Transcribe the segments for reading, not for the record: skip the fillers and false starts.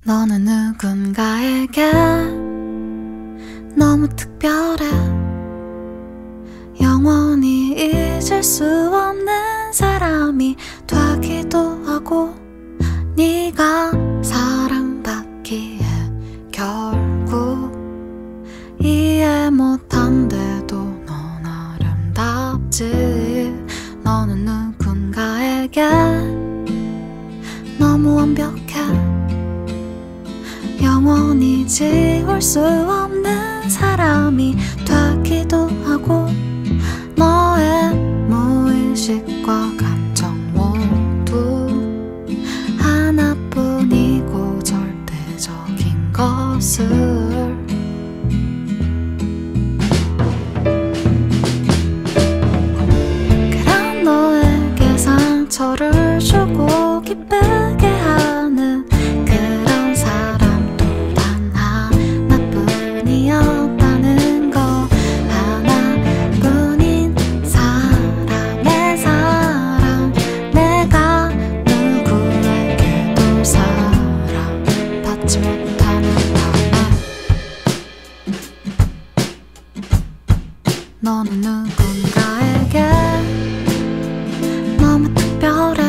너는 누군가에게 너무 특별해. 영원히 잊을 수 없는 사람이 되기도 하고, 네가 사랑받기에 결국 이해 못한데도 넌 아름답지. 너는 누군가에게 너무 완벽해. 영원히 지울 수 없는 사람이 되기도 하고, 너의 무의식과 감정 모두 하나뿐이고 절대적인 것을. 그런 너에게 상처를 주고 기쁘게 하는 그런 사람도 단 하나뿐이었다는 거. 하나뿐인 사람의 사랑, 내가 누구에게도 사랑받지 못하는 밤에. 너는 누군가에게 너무 특별해.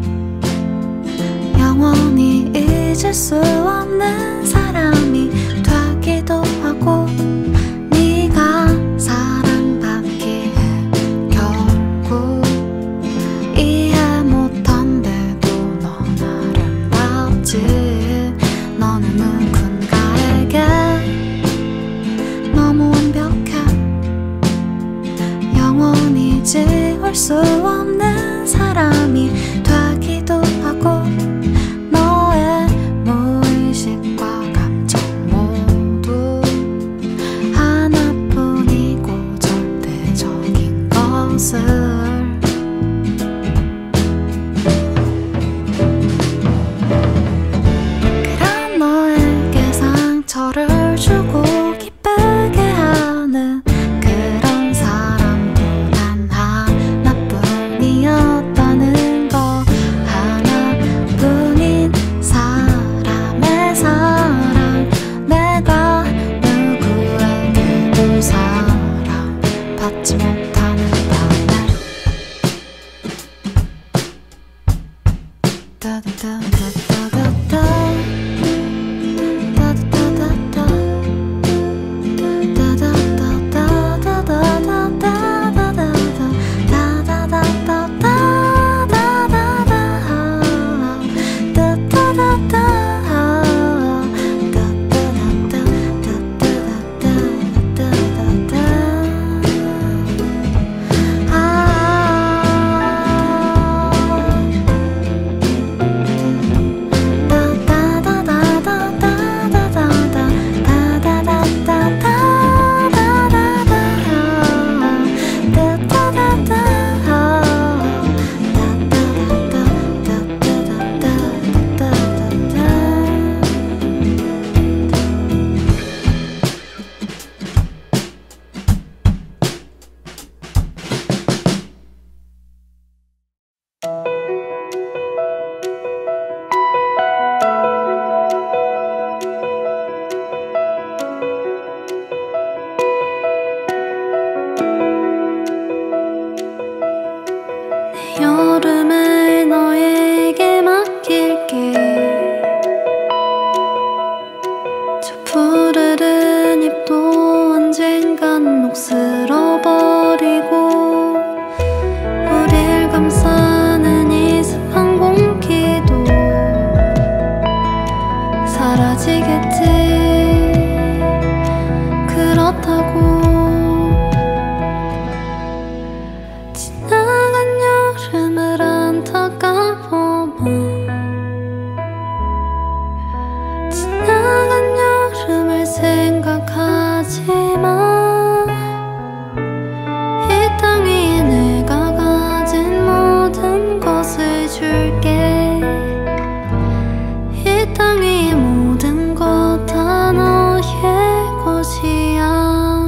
영원히 잊을 수 없는 사람이 되기도 하고, 네가 사랑받기에 결국 이해 못한데도 넌 아름답지. 너는 누군가에게 너무 완벽해. 영원히 지울 수 없는 사람이 되기도 하고, 너의 무의식과 감정 모두 하나뿐이고 절대적인 것을. 그런 너에게 상처를 주고 기쁘게 하는 그런 사람도 단 하나뿐이었다는 거. 하나뿐인 사람의 사랑, 내가 누구에게도 사랑받지 못하는 밤에. 따다다다다다다, 따다다다다, 여름을 너에게 맡길게. 저 푸르른 잎도 언젠간 녹슬어버리고, 우릴 감싸는 이 습한 공기도 사라지겠지. 그렇다고 여름을 안타까워만, 지나간 여름을 생각하지마. 이 땅 위에 내가 가진 모든 것을 줄게. 이 땅 위에 모든 것 다 너의 것이야.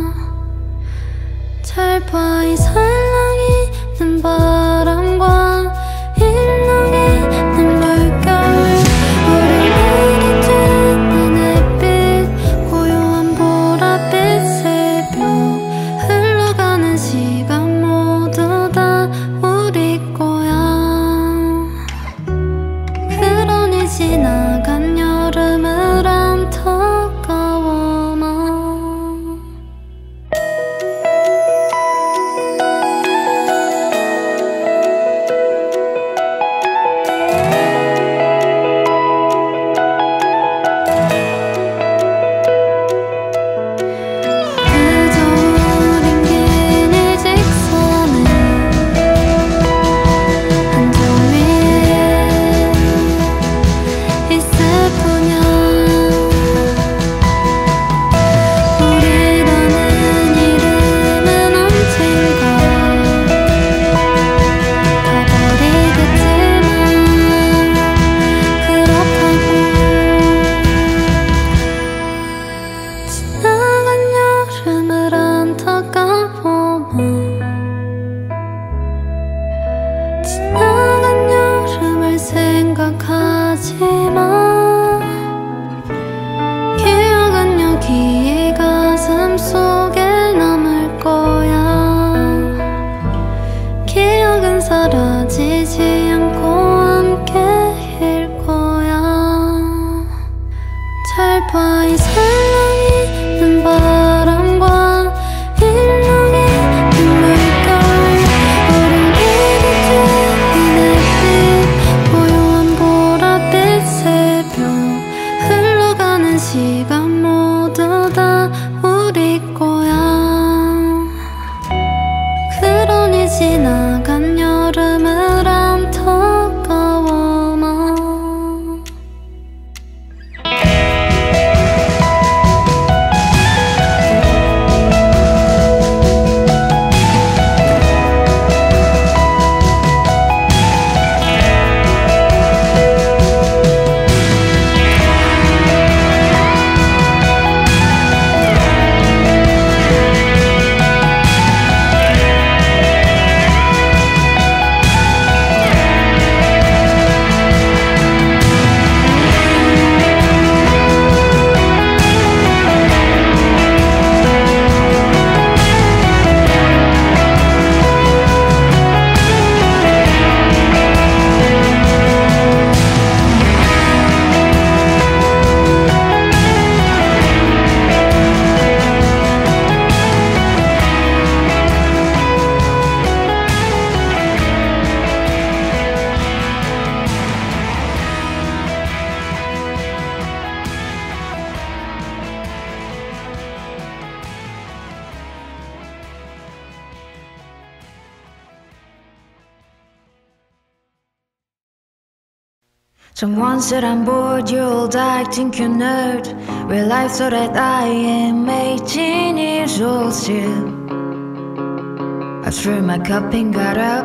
잘 봐, 이 살랑이 바람과 일렁이는 물결, 우리 내게 시간 모두 다 우리 거야. 그러니 지나간 여름을 안타까워 나. Someone said I'm bored, you're old, I think you're nerd. Well, I thought that I am 18 years old still. I threw my cup and got up.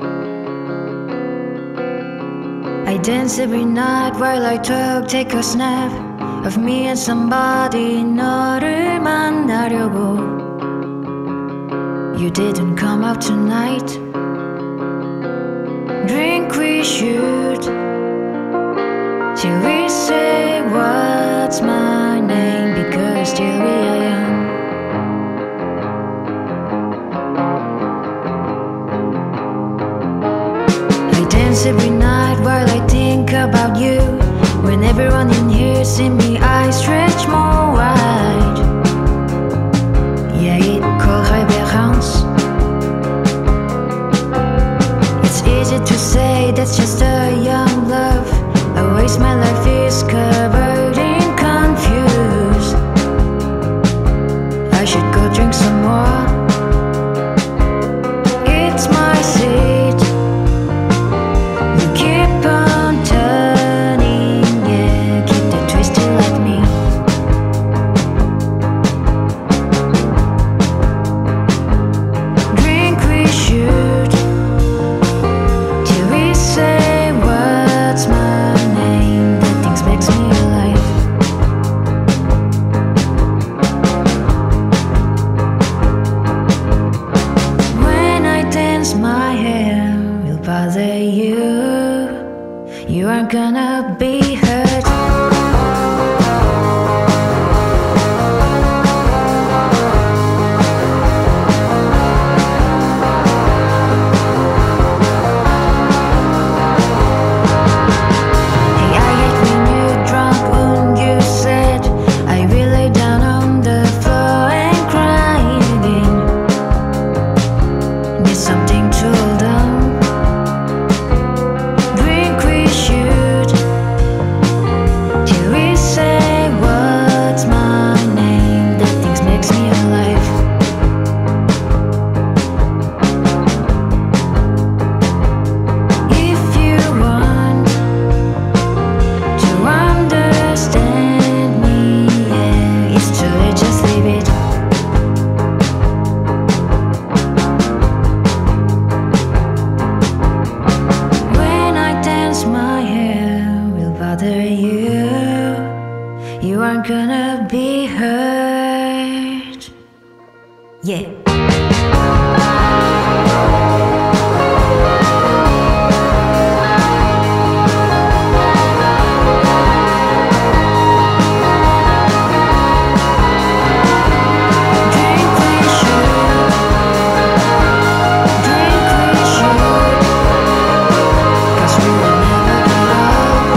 I dance every night while I talk, take a snap of me and somebody. 너를 만나려고. You didn't come out tonight. Drink we should, till we say what's my name, because still we are young. I dance every night while I think about you. When everyone in here see me, I stretch more wide. Yeah, it called révérence. It's easy to say that's just a young love. Always my life is covered in confused. I should go drink some more. It's my seat. You keep on turning, yeah, keep it twisted like me. Drink we should, till we say what's my name, that things makes me alive. When I dance my hair will bother you. You aren't gonna be hurt. Hey, I hate when you're drunk and you said I will lay down on the floor and cry again. Need something to hold on. Drink we should, till we say what's my name, that things makes me alive. If you want to understand me, yeah, it's too late, just leave it. When I dance my hair will bother you. You aren't gonna be hurt. Yeah. Drink we should, drink we should, 'cause we will never get old.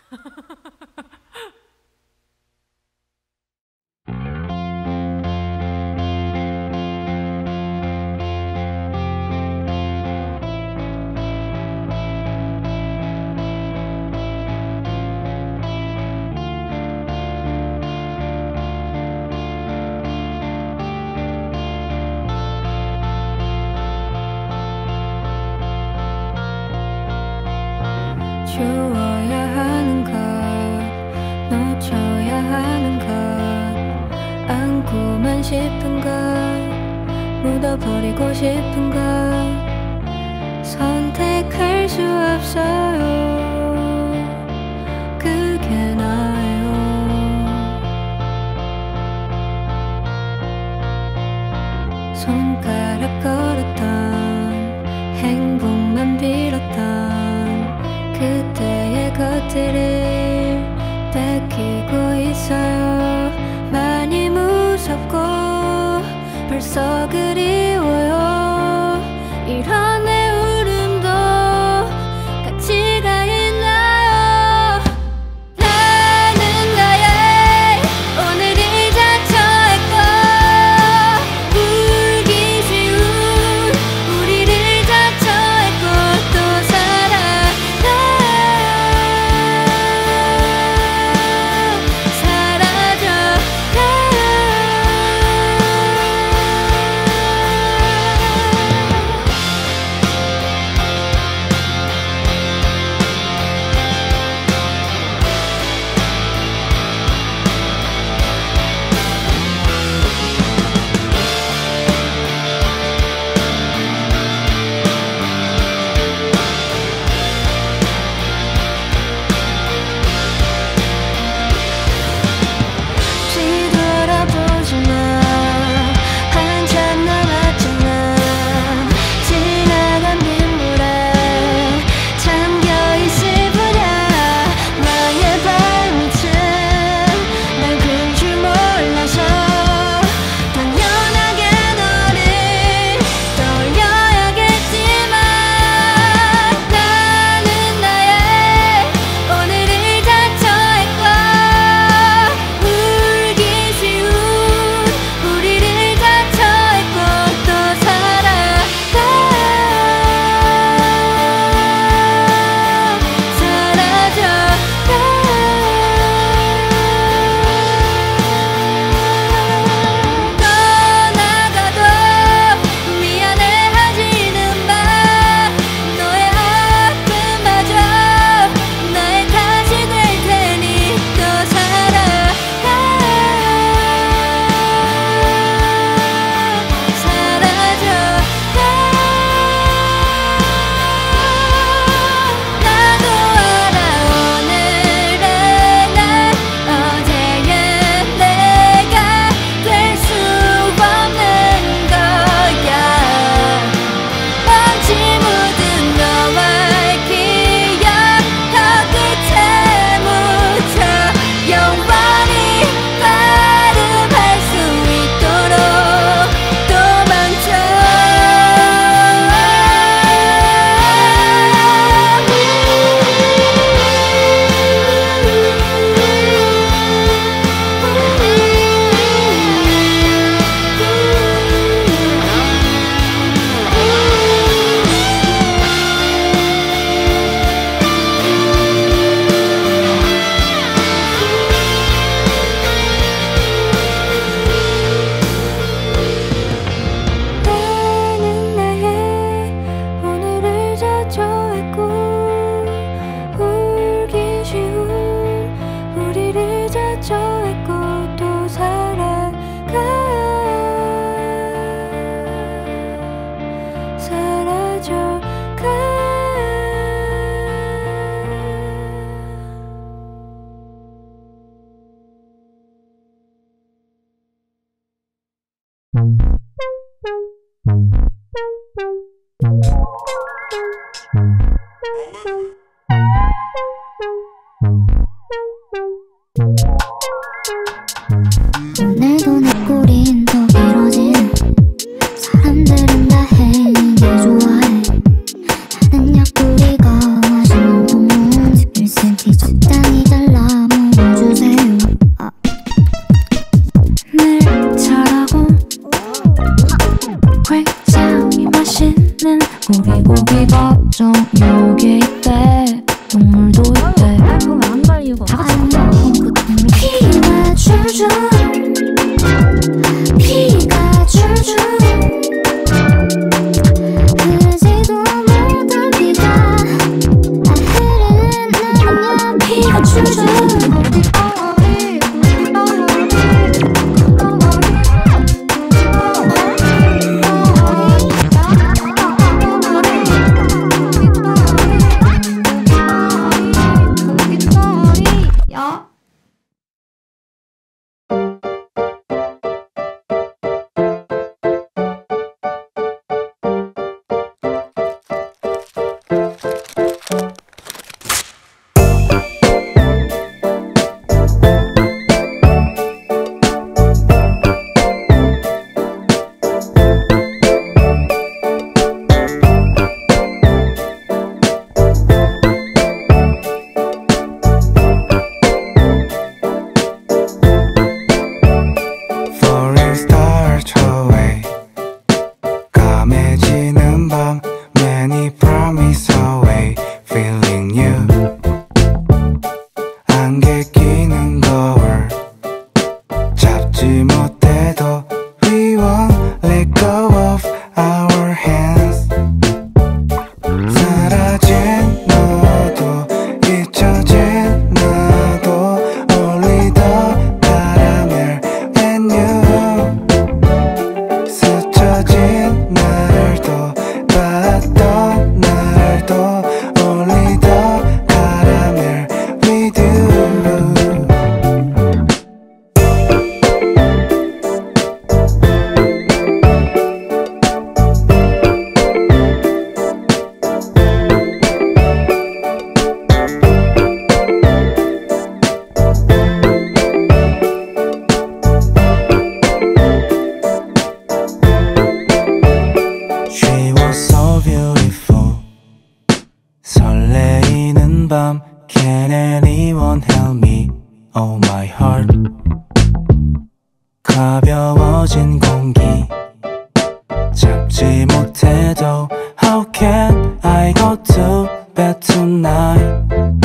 주어야 하는 것, 놓쳐야 하는 것, 안고만 싶은 것, 묻어버리고 싶은 것, 선택할 수 없어요. 그게 나예요. 손가락 걸었던, 행복만 빌었던 그때의 것들을 뺏기고 있어요. 많이 무섭고 벌써 그리워요. 이런 내 울음도 가치가 있나요? 나는 나의 오늘이 자처했고 울기 쉬운 우리를 자처했고 또 사라져 뒤돌아보지마. 한참 남았잖아. 지나간 빗물에 잠겨있을 뿐이야. 나의 발밑은 낡은 줄 몰라서 당연하게 너를 떠올려야겠지만 나는 나의 오늘을 자처했고 울기 쉬운 우리를 자처했고 또 사라져 떠나가도 미안해하지는 마. 너의 아픔마저 나의 탓이 될 테니 또 사라져 나도 알아. 오늘의 날 어제의 내가 될 수 없는 거야. 먼지 묻은 너와의 기억 저 끝에 묻혀 영원히 발음할 수 있도록 도망쳐. 나는 나의 오늘을 자처했고 울기 쉬운 우리를 자처했고 또 살아가 사라져가. 오늘도 내 꼬린 더 길어진 사람들은 다 행이 좋아해. 나는 옆구리가 맛있는 돈 1cm 적당히 게 있대. 동물도 있대. 그럼 안 달리고 다 같이 보자. 피가 줄줄 피가 줄줄 흐르지도 못한 피가 흐르는 나는야 피가 줄줄 Can anyone help me? Oh my heart 가벼워진 공기 잡지 못해도 How can I go to bed tonight?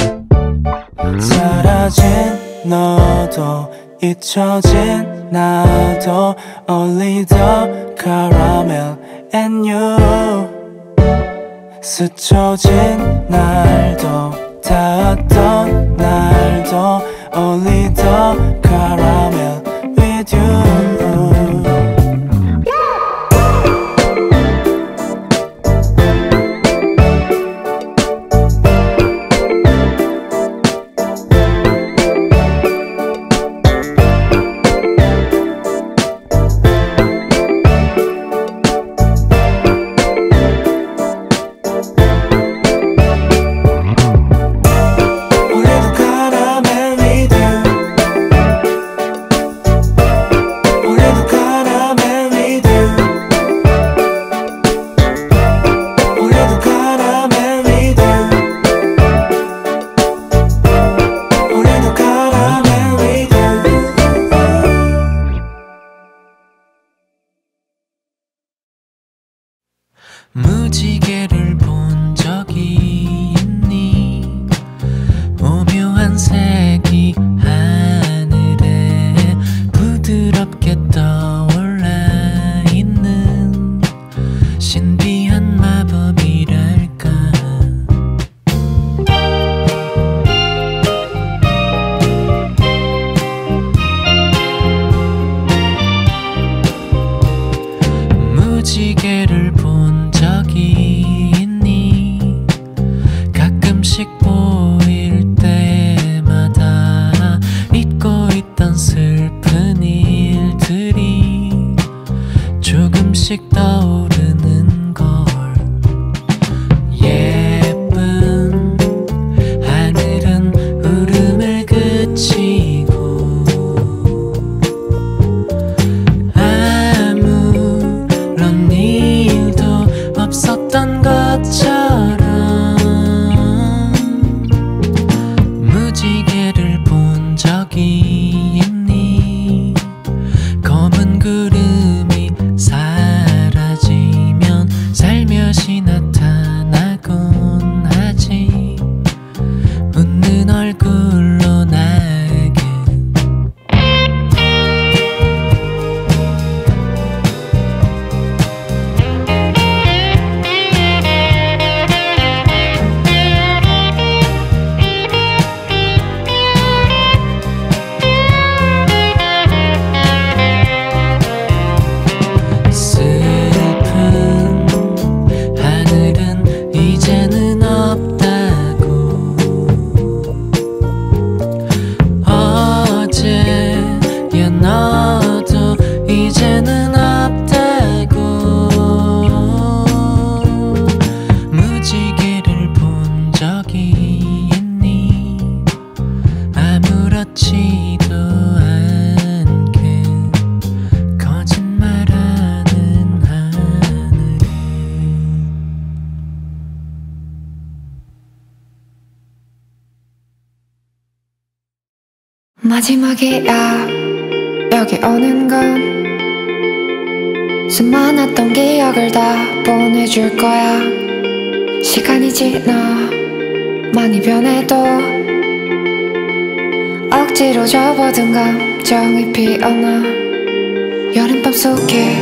사라진 너도 잊혀진 나도 Only the caramel and you 스쳐진 날도 닿았던 날도 Only the caramel with you 무지개를 본 적이 있니? 오묘한 색이 하늘에 부드럽게 떠올라 있는 신비한 마법이랄까. 무지개를 본 적이 마지막이야 여기 오는 건 수많았던 기억을 다 보내줄 거야. 시간이 지나 많이 변해도 억지로 접어둔 감정이 피어나. 여름밤 속에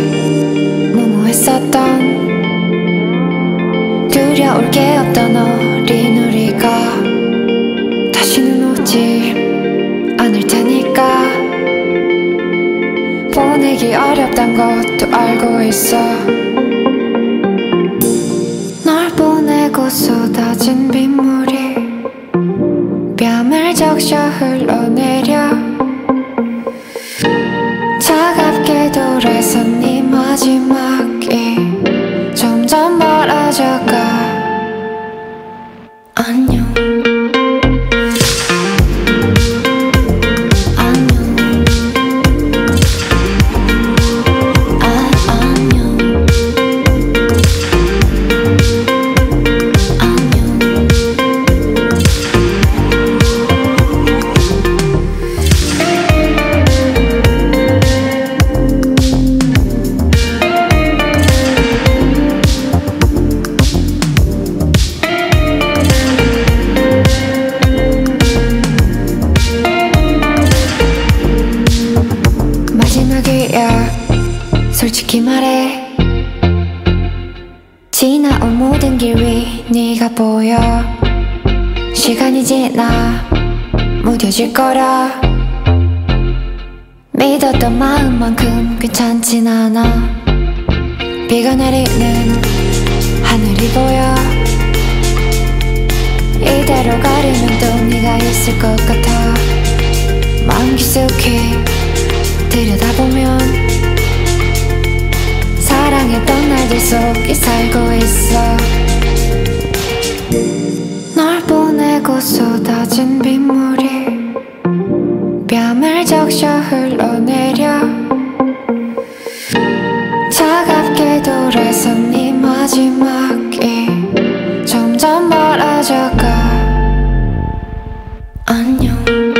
무모했었던 두려울 게 없던 어린 우리가 다시는 오지 않을 테니까 보내기 어렵단 것도 알고 있어. 널 보내고 쏟아진 빗물이 뺨을 적셔 흘러내려 차갑게 돌아선 네 마지막이 점점 멀어져가. 안녕 솔직히 말해 지나온 모든 길 위 네가 보여. 시간이 지나 무뎌질 거라 믿었던 마음만큼 괜찮진 않아. 비가 내리는 하늘이 보여. 이대로 가려면 또 네가 있을 것 같아. 마음 깊숙이 들여다보면 사랑했던 날들 속에 살고 있어. 널 보내고 쏟아진 빗물이 뺨을 적셔 흘러내려 차갑게 돌아선 네 마지막이 점점 멀어져가. 안녕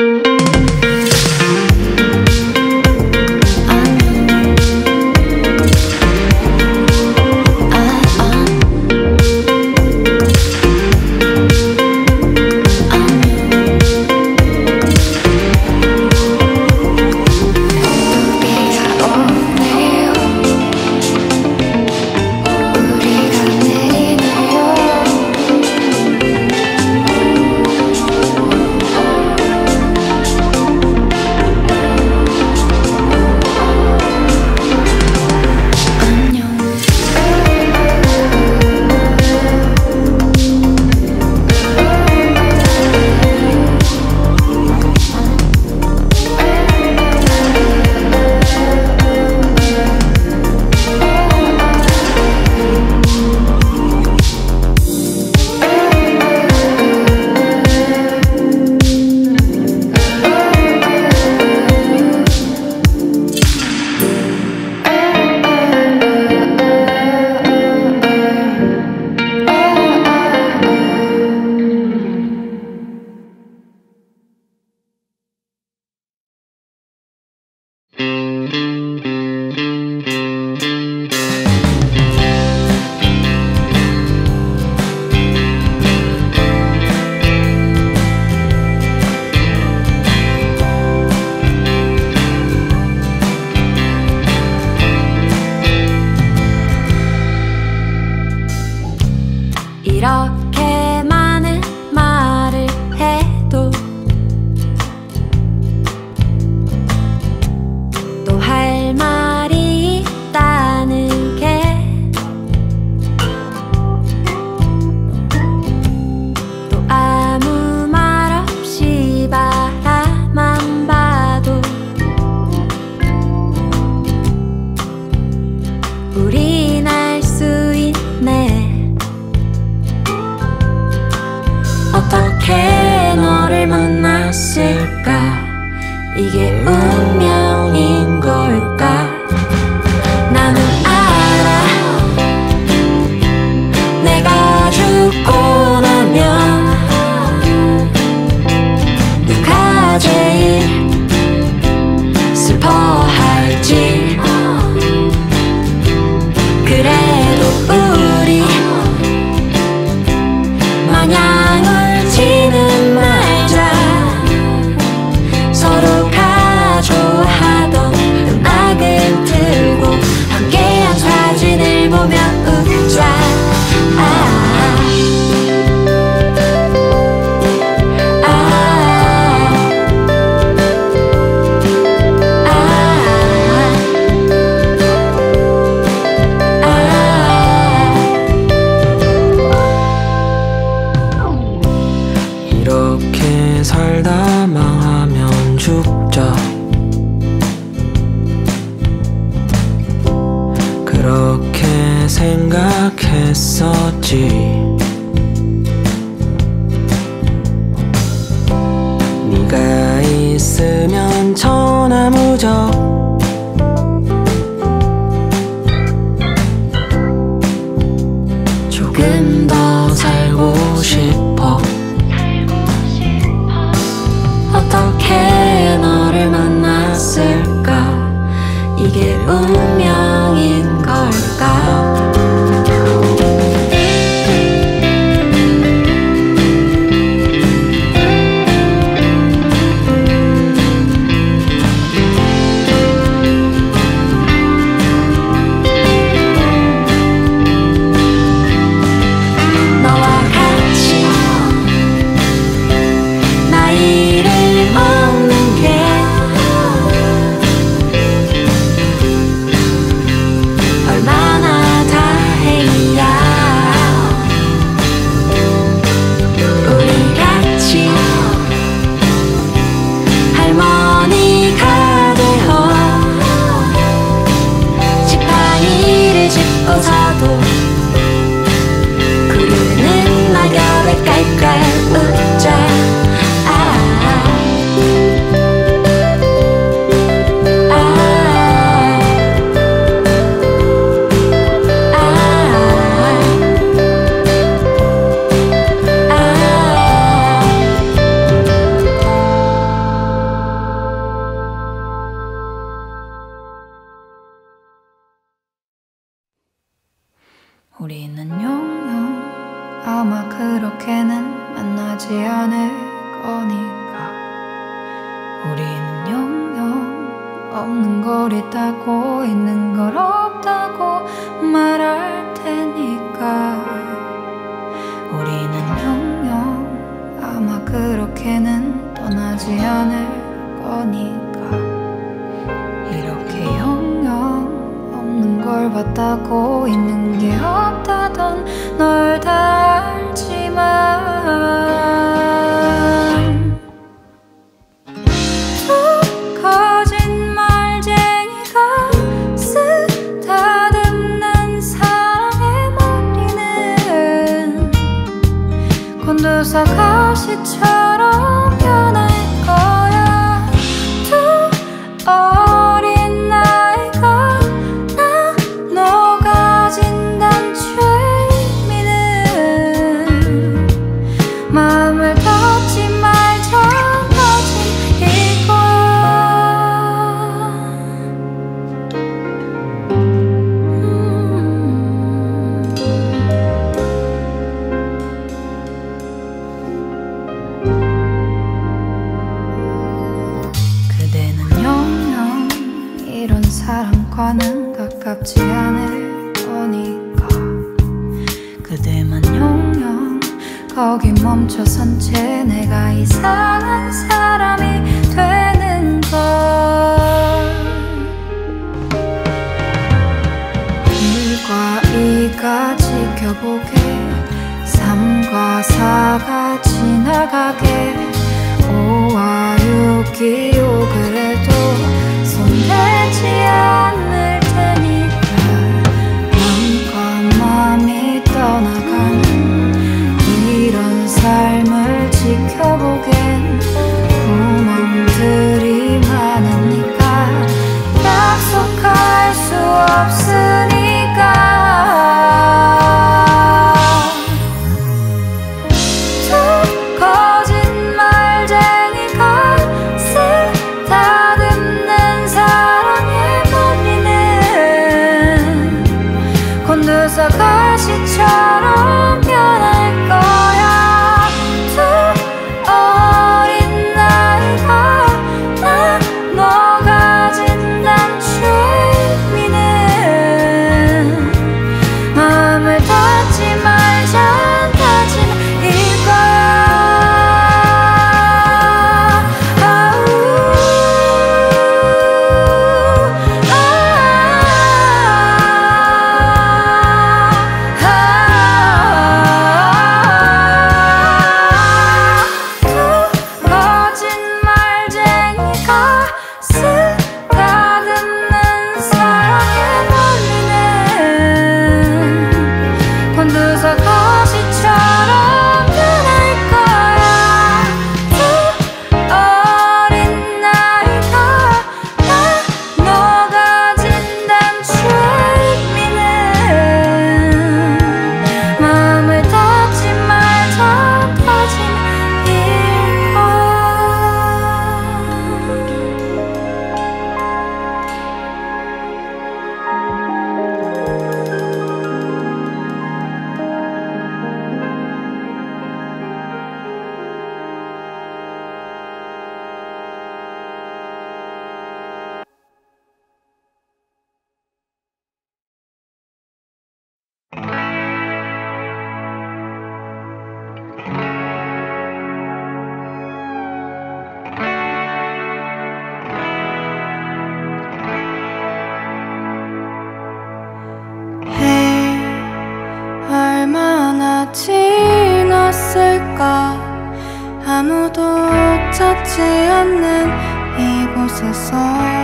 이렇게 많은 말을 해도 또 할 말이 있다는 게 또 아무 말 없이 바라만 봐도 우린 알 수 있네. 어떻게 너를 만났을까? 이게 운명인 걸까? 나는 알아. 내가 죽고 나면 누가 제일 살다 망하면 죽자. 그렇게 생각했었지. 네가 있으면 천하무적 조금 더 살고 싶어. 어떻게 너를 만났을까? 이게 운명인 걸까? 구르는 낙엽에 깔깔 웃자. 우리는 영영 아마 그렇게는 만나지 않을 거니까. 우리는 영영 없는 걸 있다고 있는 걸 없다고 말할 테니까. 우리는 영영 아마 그렇게는 떠나지 않을 거니까. 이렇게 영영 없는 걸 봤다고 있는 게 없다던 널 다 알지만 툭 거짓말쟁이가 쓰다듬는 사랑의 머리는 곤두서 가시처럼 변할 거야. 두 어린 나이가 너 가진 단죄미는 마음을 닫지 말자. 거짓 그대는 영영 이런 사람과는 가깝지 않을 거니까. 그대만 영영 거기 멈춰선 채 내가 이상한 사람이 되는 걸. 일과 이가 지켜보게, 3과 4가 지나가게, 5와 6이 오그래도 손대지 않을 테니까. 마음과 마음이 떠나가는 이런 삶을 지켜보겐 구멍들이 많으니까. 약속할 수 없으니까. 거짓말쟁이가 쓰다듬는 사랑의 머리는 곤두서 가시처럼 변할 거야. 두 곳에서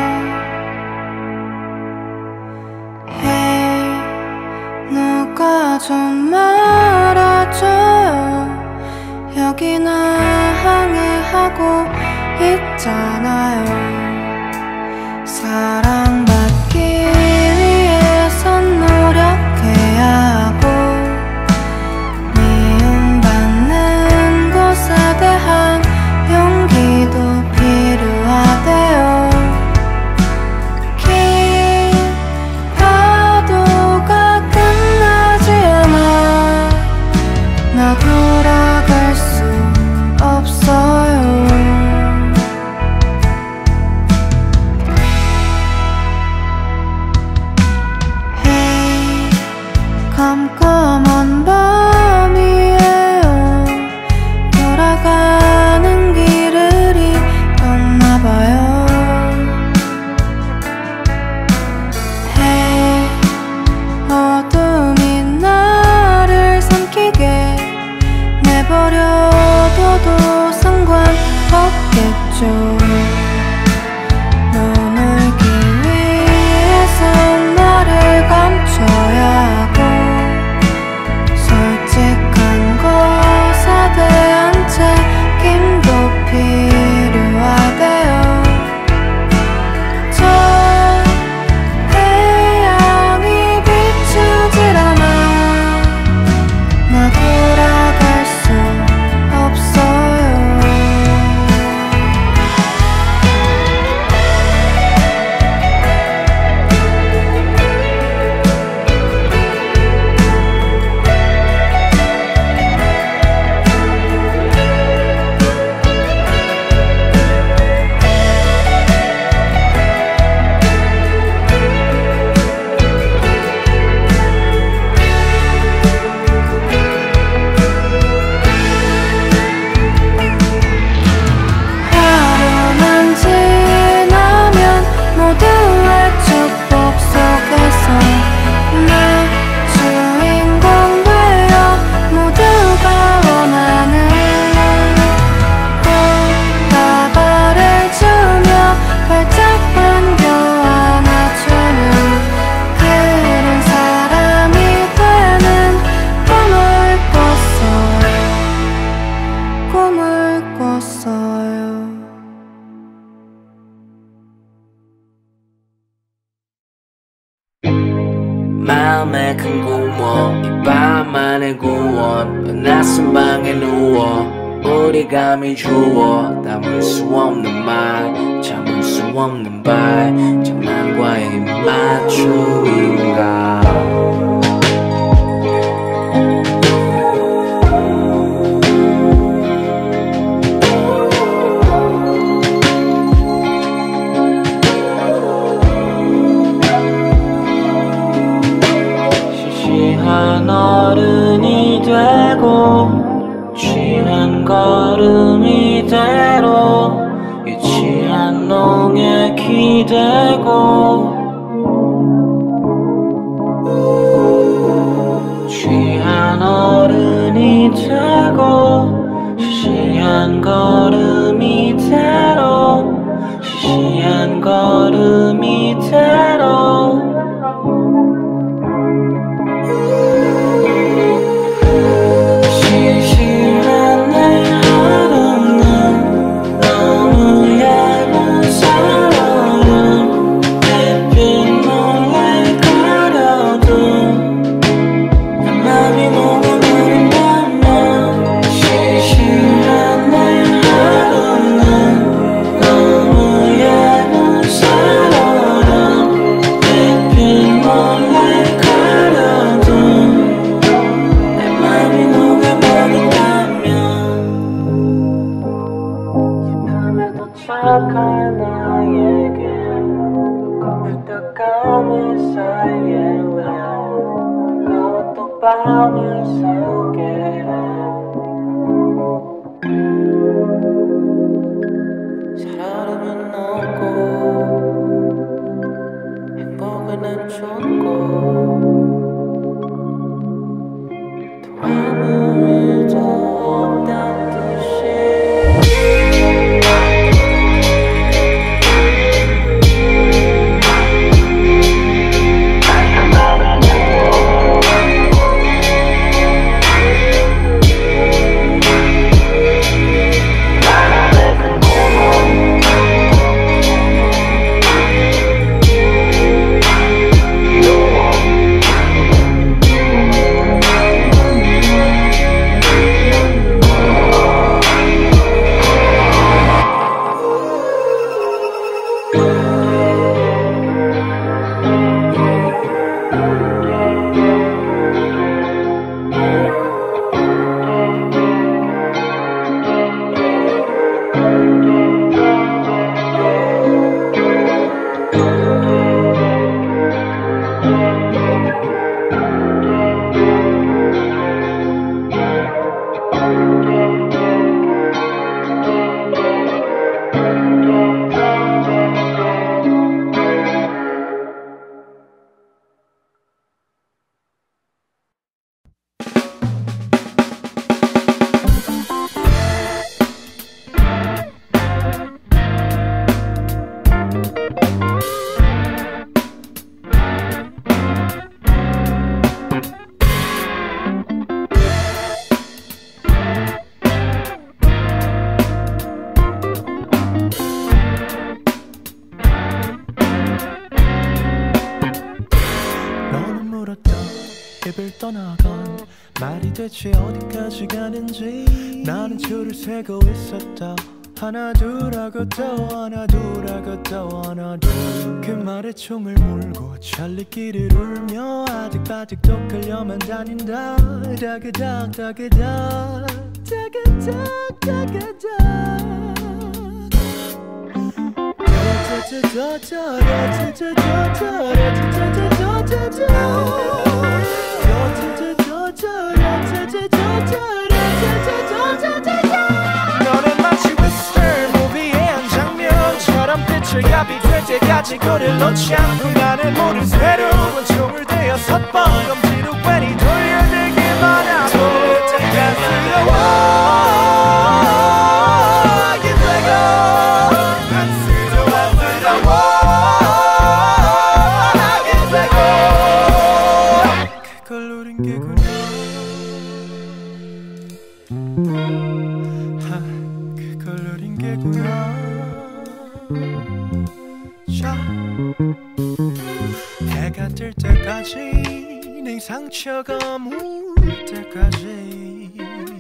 Hey 누가 좀 말아줘요 여기는 항해하고 있잖아요 사랑받기 위해선 노력해야 하고 미움받는 것에 대한 용기도 필요하대요 긴 파도가 끝나지 않아 나 돌아갈 수 없어요 Hey 깜깜한 밤이에요 돌아가는 길을 잃었나봐요 Hey 어둠이 나를 삼키게 내버려둬도 상관없겠죠 머물기 위해서 나를 감춰야 하고 솔직한 것에 대한 책임도 필요하대요 저 태양이 비추질 않아 나 돌아갈 수 없어요 하루만 지나면 모두의 축복 속에서 나 주인공 되어 모두가 원하는 꽃다발을 주며 활짝 반겨 안아주는 그런 사람이 되는 꿈을 꿨어요 마음에 큰 구멍 이 밤만의 구원 낯선 방에 누워 우리 감이 주워 담을 수 없는 말 참을 수 없는 발 장난과의 맞춤인가 시시한 어른이 되고 취한 걸음이 대로 유치한 농에 기대고 취한 어른이 되고 시시한 걸음이 대로 시시한 걸음이 대로 시시한 내 하루는 너무 얇은 살얼음 햇빛 몰래 가려둔 내 맘이 녹아버린다면 시시한 내 하루는 너무 얇은 살얼음 햇빛 몰래 가려둔 내 맘이 녹아버린다면 밤에 도착할 나에게 컴퓨터 까만 사이에 왜 그것도 밤을 새우게 살얼음은 없고 행복은 안 줬고 또 아무 일도 없단 뜻이 떠나간 말이 대체 어디까지 가는지 나는 줄을 세고 있었다. 하나 둘 하고 또 하나 둘 하고 또 하나 둘 그 말에 총을 몰고 charlie길을 울며 아직도 끌려만 다닌다. 다그닥 다그닥 다그닥 다그닥 너는 마치 웨스턴 무비의 한 장면처럼 빛을 야비될 때까지 거리를 놓지 않고 나는 모든 새로운 총을 대여섯 번 검지로 괜히 돌려들기만 하고 때가 뜨거워 해가 뜰 때까지 네 상처가 물 때까지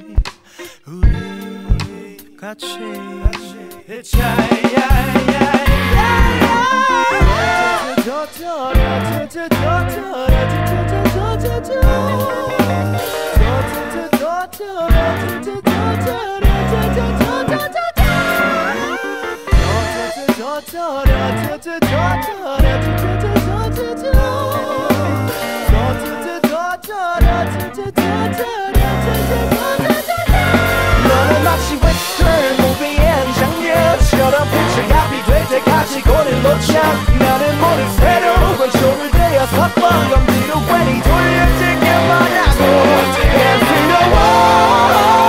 우리 같이 너는 마치 웨스턴 무비의 한 장면처럼 빛을 야비될 때까지 고를 놓지 않고 나는 모든 새로운 총을 대여섯 번 검지로 괜히 돌려들기만 하고 때가 뜨거워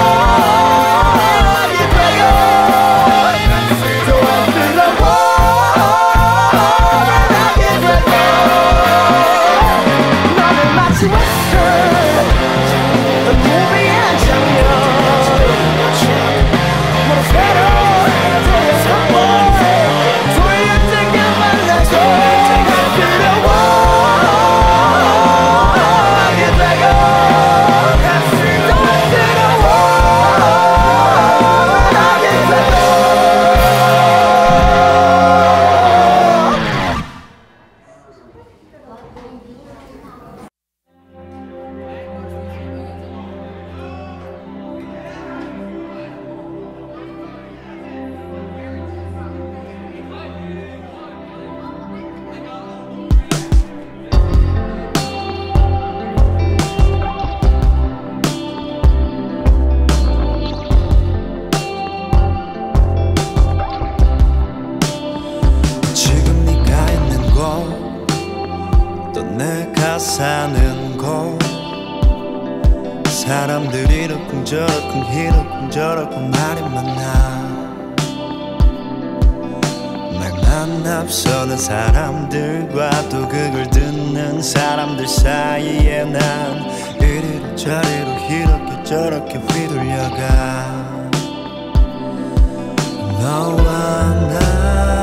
사는 곳 사람들이 이렇쿵 저렇쿵 이렇쿵 저렇쿵 말이 많아 말만 앞서는 사람들과 또 그걸 듣는 사람들 사이에 난 이리로 저리로 이렇게 저렇게 휘둘려가 너와 나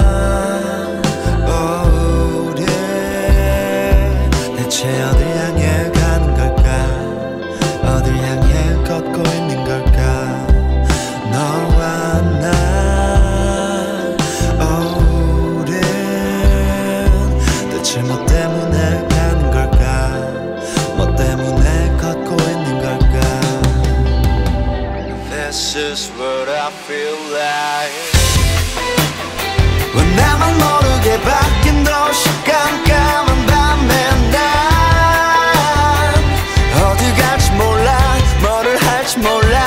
대체 어딜 향해 가는 걸까 어딜 향해 걷고 있는 걸까 너와 나 오랜 대체 뭐 때문에 가는 걸까 뭐 때문에 걷고 있는 걸까 This is what I feel like 나만 모르게 바뀐 도시 깜깜한 밤에 난 어디 갈지 몰라 뭐를 할지 몰라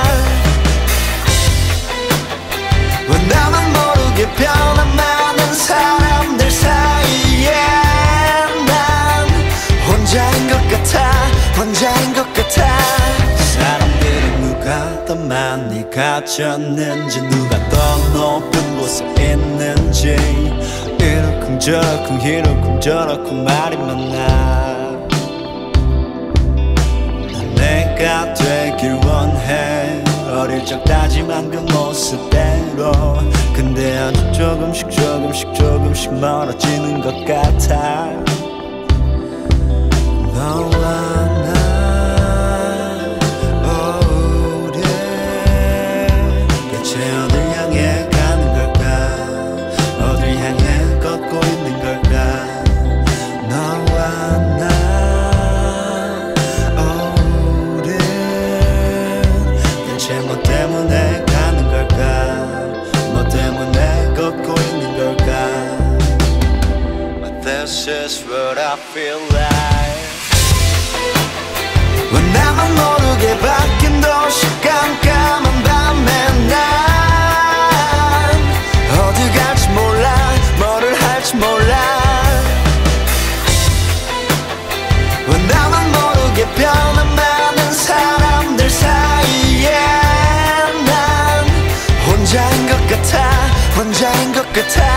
나만 모르게 변한 많은 사람들 사이에 난 혼자인 것 같아 혼자인 것 같아 사람들은 누가 더 많이 갇혔는지 누가 더 높은 곳에 있는지 이러쿵 저러쿵 이러쿵 저러쿵 말이 많아 난 내가 되길 원해 어릴 적 다짐한 그 모습대로 근데 아주 조금씩 조금씩 조금씩 멀어지는 것 같아 너와 나 This is what I feel like. 왜 나만 모르게 바뀐 도시 깜깜한 밤에 난 어디 갈지 몰라 뭐를 할지 몰라. 왜 나만 모르게 변한 많은 사람들 사이에 난 혼자인 것 같아 혼자인 것 같아.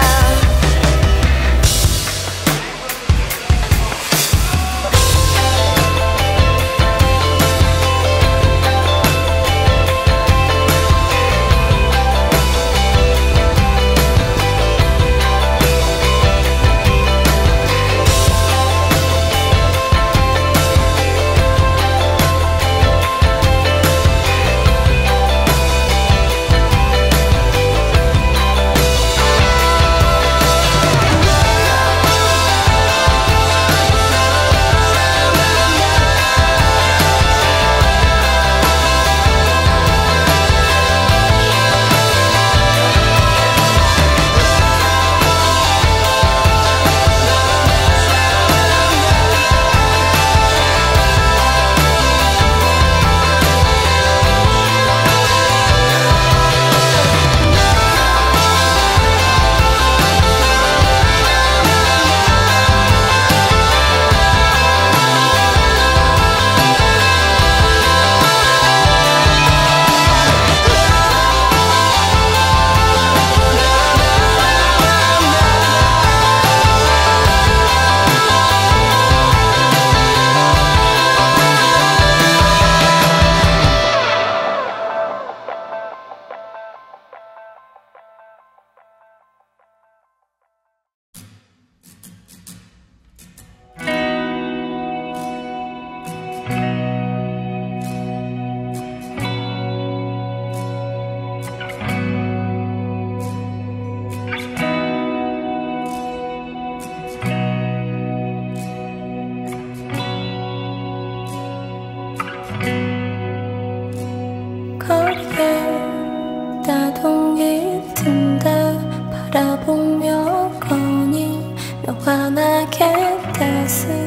나동이 든다 바라보며 거니 묘환하게 따스